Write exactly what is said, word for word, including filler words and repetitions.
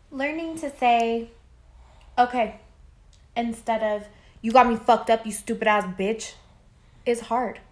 Learning to say, okay, instead of, you got me fucked up, you stupid ass bitch, is hard.